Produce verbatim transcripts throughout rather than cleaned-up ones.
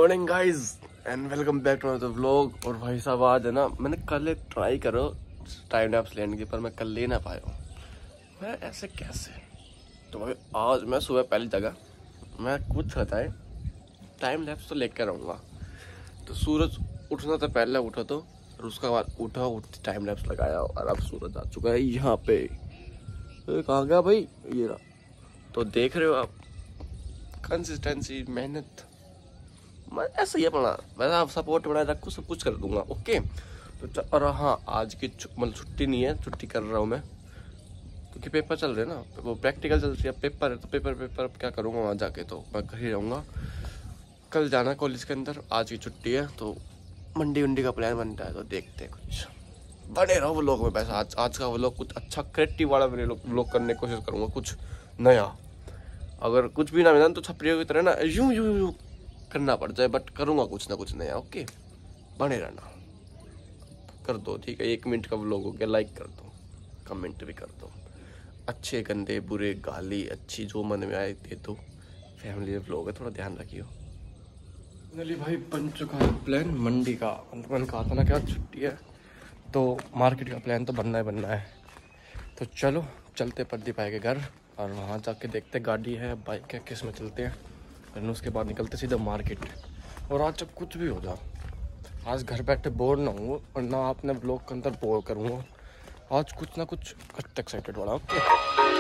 Morning guys and welcome back to another vlog. और भाई साहब आज है ना, मैंने कल एक ट्राई करो टाइम लैप्स लेने की, पर मैं कल ले ना पाया हूँ। मैं ऐसे कैसे, तो भाई आज मैं सुबह पहली जगह मैं कुछ होता है टाइम लैप्स तो लेकर रहूँगा। तो सूरज उठना तो पहले उठा, तो और उसका बाद उठा उठ टाइम लैप्स लगाया और अब सूरज आ चुका है यहाँ पे। कहाँ गया भाई, ये रहा। तो देख रहे हो आप कंसिस्टेंसी, मेहनत, मैं ऐसा ही है पढ़ा। वैसे आप सपोर्ट बनाए रखो, सब कुछ कर दूंगा। ओके तो और हाँ, आज की मतलब छुट्टी नहीं है, छुट्टी कर रहा हूँ मैं क्योंकि पेपर चल रहे हैं ना, वो प्रैक्टिकल चल रही है, पेपर है। तो पेपर पेपर अब क्या करूँगा वहाँ जाके, तो मैं घर ही रहूँगा। कल जाना कॉलेज के अंदर, आज की छुट्टी है। तो मंडी वंडी का प्लान बनता है, तो देखते हैं। कुछ बने रहो व्लॉग में। वैसे आज आज का व्लॉग कुछ अच्छा क्रिएटिव वाला व्लॉग करने की कोशिश करूँगा, कुछ नया। अगर कुछ भी ना मिला तो छपरियों की तरह ना यूं यूं यूं करना पड़ जाए, बट करूँगा कुछ ना कुछ नया। ओके बने रहना, कर दो ठीक है। एक मिनट का व्लॉग हो गया, लाइक कर दो, कमेंट भी कर दो। अच्छे गंदे बुरे गाली अच्छी जो मन में आए दे दो। फैमिली व्लॉग है, थोड़ा ध्यान रखियो। फाइनली भाई बन चुका है प्लान मंडी का। मैंने कहा था ना क्या छुट्टी है, तो मार्केट का प्लान तो बनना है बनना है। तो चलो चलते प्रदीप भाई के घर और वहाँ जाके देखते गाड़ी है बाइक है किस में चलते हैं, और उसके बाद निकलते सीधा मार्केट। और आज जब कुछ भी हो जाए, आज घर बैठे बोर ना हूँ और ना आपने ब्लॉग के अंदर बोर करूँगा। आज कुछ ना कुछ करते एक्साइटेड वाला। ओके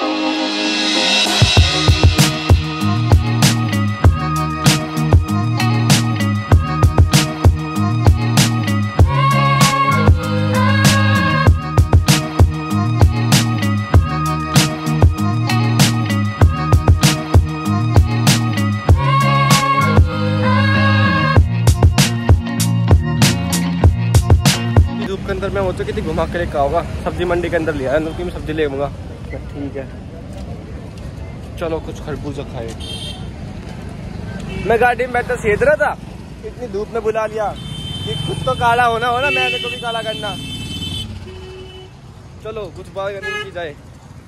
के अंदर मैं होता कितनी घुमा के रखा होगा। सब्जी मंडी के अंदर लिया है, क्योंकि मैं सब्जी ले आऊँगा। ठीक है चलो कुछ खरबूजा खाए। मैं गाड़ी में बैठा सेध रहा था, इतनी धूप में बुला लिया कि खुद तो काला होना हो ना, मैंने को भी काला करना। चलो कुछ बात करने की जाए।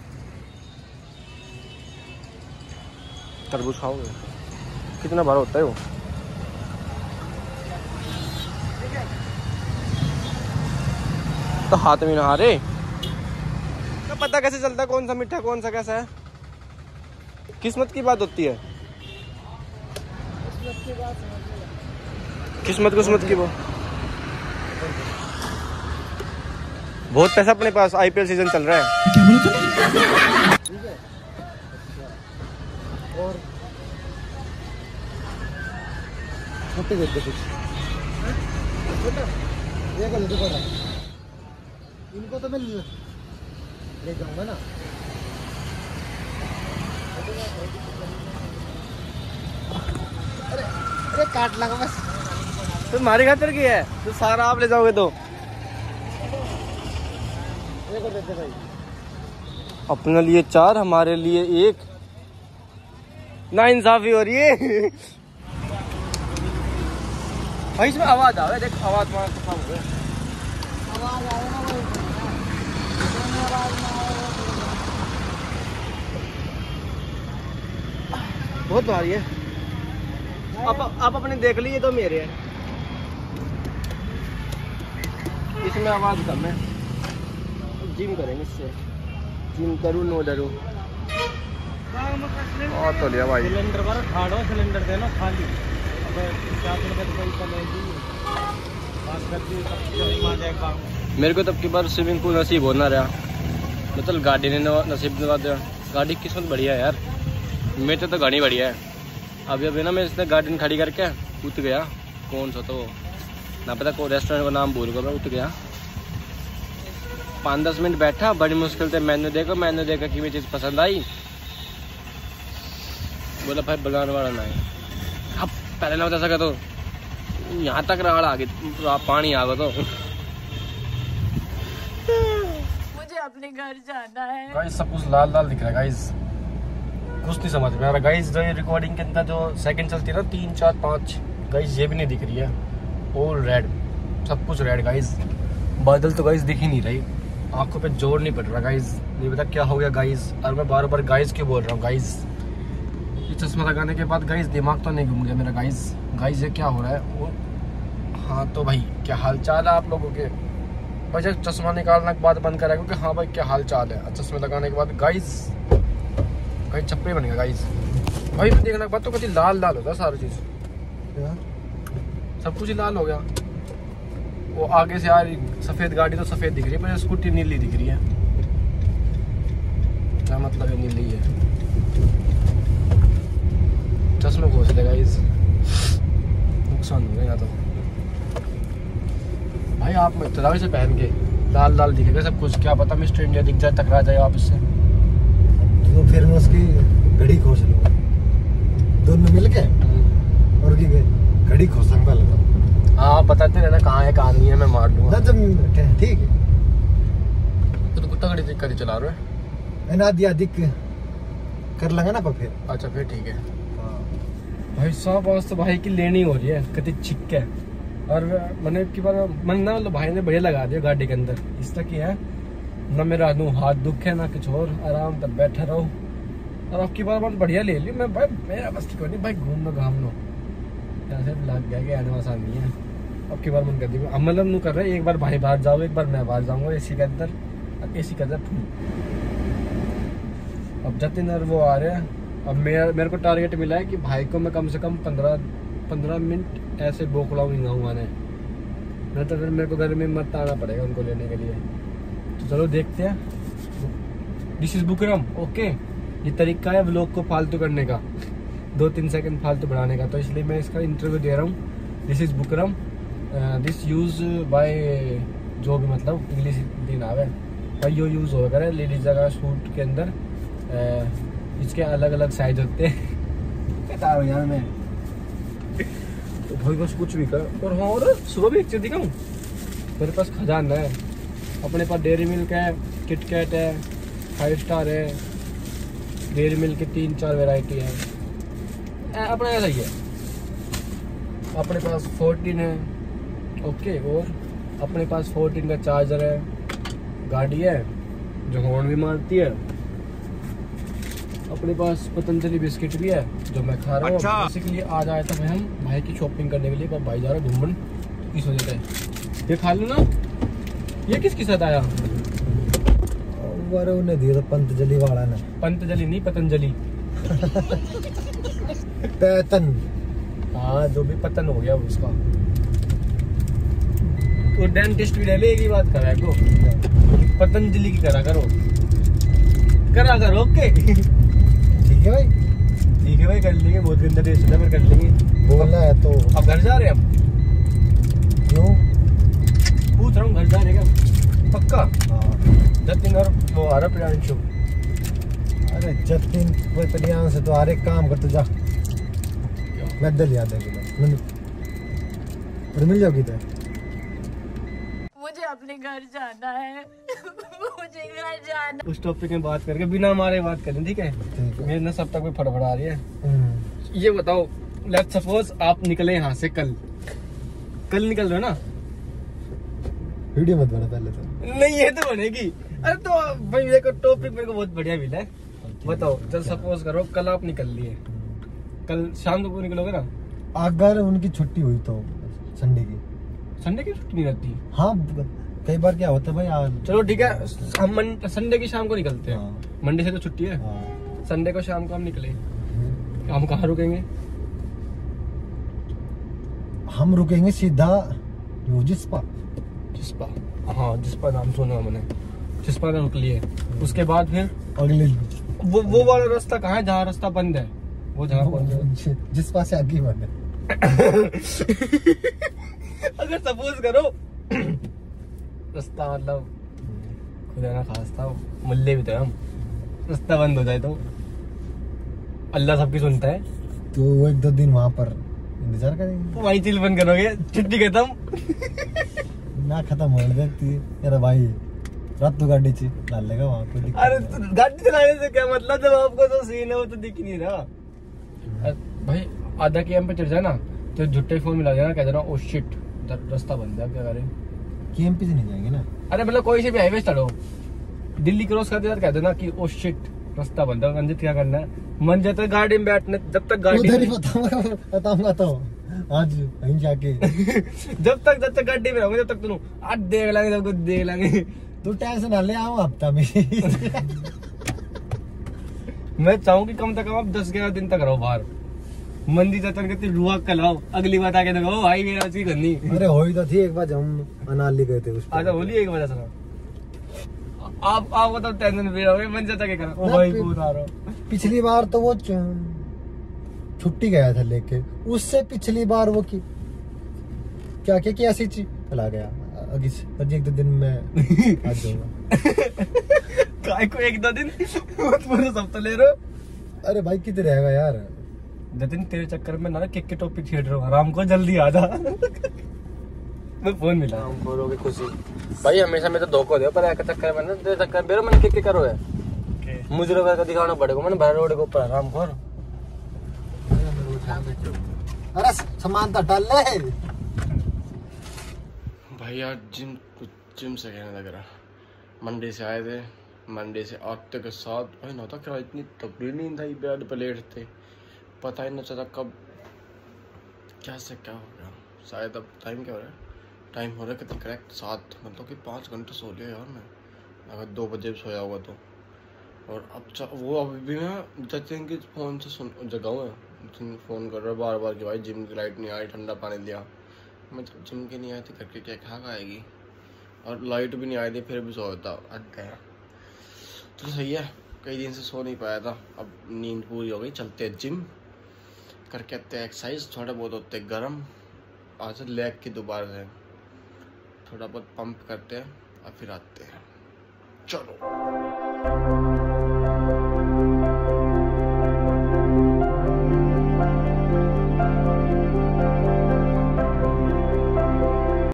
तरबूज खाओगे? कितना बड़ा होता है वो? तो हाथ में ना हारे, तो पता कैसे चलता कौन सा मीठा कौन सा कैसा है? किस्मत की बात होती है। किस्मत की बात, किस्मत किस्मत की वो बहुत पैसा अपने पास, आईपीएल सीजन चल रहा है। और छोटे देते कुछ इनको तो मैं ले जाऊंगा ना। अरे अरे काट लगा बस। तो हमारी खातिर की है, तो सारा आप ले जाओगे तो एक और देते भाई। अपने लिए चार, हमारे लिए एक। ना इंसाफी हो रही है भाई। इसमें आवाज आ रहा है, देख आवाज मार हो गया। आवाज आए ना भाई, बहुत भारी है। आप आप अपने देख लीजिए, तो मेरे हैं, इसमें आवाज कम है। जिम करेंगे इससे, जिम करूँ नो डरू। और तो लिया भाई सिलेंडर पर ठाड़ो, सिलेंडर देना खाली। मेरे को तब की बार स्विमिंग पूल नसीब होना रहा, मतलब गाड़ी ने नसीब दिला दिया। गाड़ी की किस्मत बढ़िया है यार, मेरे तो गाड़ी बढ़िया है। अभी अभी ना मैं इसने गाड़ी खड़ी करके उठ गया। कौन सा तो ना पता, को रेस्टोरेंट का नाम भूल गया मैं। उठ गया, पाँच दस मिनट बैठा, बड़ी मुश्किल से मेन्यू देखा, मेन्यू देखा कि मेरी चीज़ पसंद आई। बोला भाई बनाने वाला ना है। अब पहले ना बता सका तो यहाँ तक राड़ आ गई, पानी आ गया। तो मुझे अपने घर जाना है। गाइस सब कुछ लाल लाल दिख रहा है गाइस, कुछ नहीं समझ में आ रहा गाइस। जो ये रिकॉर्डिंग के अंदर जो सेकंड चलती है ना, तीन चार पाँच, गाइस ये भी नहीं दिख रही है। ऑल रेड, सब कुछ रेड गाइस। बादल तो गाइस दिख ही नहीं रही, आंखों पे जोर नहीं पड़ रहा गाइस। नहीं पता क्या हो गया गाइस। और मैं बार बार गाइस क्यों बोल रहा हूँ गाइस। ये चश्मा लगाने के बाद गाइस दिमाग तो नहीं घूम गया मेरा गाइस। गाइस ये क्या हो रहा है वो। हाँ तो भाई क्या हाल चाल है आप लोगों के। भाई जब चश्मा निकालने के बाद बंद करा क्योंकि हाँ भाई क्या हाल चाल है। चश्मे लगाने के बाद गाइस गाइस चप्पे बन गया गाइस। भाई देखने के बाद तो कभी लाल लाल होता सारी चीज, सब कुछ ही लाल हो गया। वो आगे से आ रही सफेद गाड़ी तो सफेद दिख रही है, पर स्कूटी नीली दिख रही है। क्या मतलब है नीली है। चश्मे घोष लेगा इस नुकसान हो गया तो। भाई आप चलावे से पहन के लाल लाल दिखेगा सब कुछ, क्या पता मिस्टर इंडिया दिख जाए, टकरा जाए आप इससे। तो फिर मैं उसकी घड़ी खोस लूंगा, दोनों मिल के और की घड़ी खोसंग पहले तो। हाँ बताते रहना कहाँ है कहाँ नहीं है, मैं मार दूंगा। ठीक है तो कुत्ता गाड़ी देख कर चला रहा है ना, दिया दिख कर लगा ना पर फिर। अच्छा फिर ठीक है। भाई साहब आज तो भाई की लेनी हो रही है कति छिक है। और मैंने की बार मन ना मतलब भाई ने बढ़िया लगा दिया गाड़ी के अंदर, इस तरह की है ना मेरा नू हाथ दुख है ना कुछ और, आराम तक बैठा रहो। और अब की बार बहुत बढ़िया ले ली मैं भाई, मेरा बस की कोई नहीं भाई, घूम लो घाम लो से लग गया कि आने आसान नहीं है। अब की बार मन कर दी मतलब नू कर रहे एक बार भाई बाहर जाओ एक बार मैं बाहर जाऊंगा एसी के अंदर, एसी के अंदर फूल। अब जतिन और वो आ रहे हैं। अब मेरा मेरे को टारगेट मिला है कि भाई को मैं कम से कम पंद्रह पंद्रह मिनट ऐसे बोखलाऊ नहीं गाऊंगा ने, नहीं तो फिर मेरे को घर में मत आना पड़ेगा उनको लेने के लिए। तो चलो देखते हैं। This is buckram okay. ये तरीका है व्लॉग को फालतू करने का, दो तीन सेकंड फालतू बढ़ाने का, तो इसलिए मैं इसका इंटरव्यू दे रहा हूँ। This is buckram, this use by जो भी मतलब इंग्लिश दिन आवे भाई यो यूज होगा करे लेडीज का सूट के अंदर। uh, इसके अलग अलग साइज होते हैं यार मैं तो भाई बस कुछ भी कर। और हाँ और सुबह भी एक चीज दिखाऊं, मेरे पास खजाना है अपने पास। डेयरी मिल्क है, किटकैट है, फाइव स्टार है, डेयरी मिल्क की तीन चार वैरायटी है अपना ऐसा ही है। अपने पास फोर्टीन है ओके। और अपने पास फोर्टीन का चार्जर है, गाड़ी है जो हॉर्न भी मारती है। अपने पास पतंजलि बिस्किट भी है जो मैं खा रहा हूँ। अच्छा। बेसिकली आज आया था भाई हम भाई की शॉपिंग करने के लिए, पर भाई जा रहा है घूमन इस वजह से। ये खा लो ना। ये किसके साथ आया? उन्हें दिया था पतंजलि वाला ने। पतंजलि नहीं पतंजलि पैतन। हाँ जो भी पतन हो गया उसका। तो डेंटिस्ट भी ले एक ही बात करा को पतंजलि की करा करो करा करो ओके। ठीक है भाई, ठीक है भाई कर लेंगे, बहुत गंदा टेस्ट है पर कर लेंगे। बोलना है तो। अब घर जा रहे हैं हम? क्यों पूछ रहा हूँ घर जा रहे हैं पक्का? जतिन और वो आ रहा प्रियांशु। अरे जतिन वो प्रियांशु से तो हर एक काम कर, तू जा पैदल याद है और मिल जाओगी तो। मुझे अपने घर जाना है मुझे घर जाना। उस टॉपिक में बात करके बिना हमारे बात करें ठीक है? मेरे ना सब तक भी फड़फड़ा रही है। ये बताओ लेट्स सपोज आप निकले यहाँ से कल कल निकल रहे हो ना, वीडियो मत बना पहले तो। नहीं ये तो बनेगी। अरे तो भाई मेरे को टॉपिक मेरे को बहुत बढ़िया मिला है। बताओ चल सपोज करो कल आप निकल लिए, कल शाम को निकलोगे ना? अगर उनकी छुट्टी हुई तो संडे की। संडे की छुट्टी नहीं रहती? हाँ कई बार क्या होता है भाई आज। चलो ठीक है हम संडे की शाम को निकलते हैं। हाँ। मंडे से तो छुट्टी है। हाँ। संडे को शाम को हम निकले, हम कहाँ रुकेंगे? हम रुकेंगे सीधा जिस्पा। जिस्पा हाँ जिस्पा नाम सुना मैंने, जिस्पा में रुक लिए। उसके बाद फिर अगले वो वो वाला रास्ता कहाँ है जहाँ रास्ता बंद है? वो जहाँ पहुंचे जिस्पा से आगे बंद है। अगर सपोज करो रास्ता मतलब खुदा ना खास्ता मुल्ले भी तो हम, रास्ता बंद हो जाए तो अल्लाह सबकी सुनता है। तो वो एक दो दिन वहाँ पर इंतजार करेंगे। वही चिल बंद करोगे, छुट्टी खत्म ना खत्म हो जाती है यार भाई। रात तो गाड़ी ची डाल लेगा वहाँ पे। अरे तो गाड़ी चलाने से क्या मतलब, जब आपको तो सीन है वो तो दिख नहीं रहा। भाई आधा के एम पे चढ़ जाए ना तो झुट्टे फोन मिला जाना, कह देना ओ शिट रास्ता बंद है, क्या करें? केएमपी से नहीं जाएंगे ना। अरे मतलब कोई से भी हाईवे चढ़ो, दिल्ली क्रॉस करते यार कह देना कि ओ शिट रास्ता बंद है। अंजित क्या करना है? मन जाता है गाड़ी में बैठने, जब तक गाड़ी उधर ही बताऊंगा बताऊंगा तो आज कहीं जाके जब तक जब तक गड्ढे में रहूंगा जब तक तुम आज देख लेंगे सब कुछ देख लेंगे। तू टेंशन ना ले, आओ हफ्ता में। मैं चाहूँ कि कम से कम आप दस ग्यारह दिन तक रहो बाहर। मंदी चतन के रुआ कलाओ अगली बात आके देखो भाई मेरा अच्छी करनी। अरे होई तो थी एक बार जब हम अनाली गए थे उस अच्छा होली एक वजह से आप आप बताओ टेंशन फ्री रहोगे मन चाहता क्या करो भाई कूद आ रहा हूँ। पिछली बार तो वो छुट्टी गया था लेके, उससे पिछली बार वो की क्या क्या क्या ऐसी चीज चला गया अभी एक दो दिन में आ जाऊंगा। काय को एक दो दिन पूरा सब तो ले रहे हो। अरे भाई कितने रहेगा यार जतिन तेरे चक्कर में ना किक के टॉपिक छेड़ रहा हूँ। आराम को जल्दी आ जा। मैं फोन मिला बोलोगे खुशी भाई हमेशा में तो धोखो दे पर एक चक्कर में ना तेरे चक्कर मेरे मन किक करो है मुझे लोग का दिखाना पड़ेगा। मैंने भर रोड के ऊपर आराम खोर। अरे सामान तो डाल ले भाई यार जिम जिम से कहने लग रहा। मंडे से आए थे, मंडे से आते के साथ भाई ना था क्या इतनी तगड़ी नींद आई बेड पे लेट थे पता ही न चला कब क्या से क्या हो गया। शायद अब टाइम क्या हो रहा है टाइम हो रहा है कितना करेक्ट सात मतलब कि पाँच घंटे सो लिया यार मैं अगर दो बजे सोया होगा तो। और अब वो अभी भी मैं जतिन के फ़ोन से सुन जगा हुआ है फ़ोन कर रहा बार बार कि भाई जिम की लाइट नहीं आई ठंडा पानी दिया। मैं जब जिम की नहीं आई थी करके क्या खा खाएगी और लाइट भी नहीं आई थी फिर भी सोता अट गया। तो सही है कई दिन से सो नहीं पाया था अब नींद पूरी हो गई। चलते हैं जिम करके आते हैं एक्सरसाइज थोड़े बहुत होते हैं गर्म आज लेग की दोबारा से थोड़ा बहुत पंप करते हैं और फिर आते हैं। चलो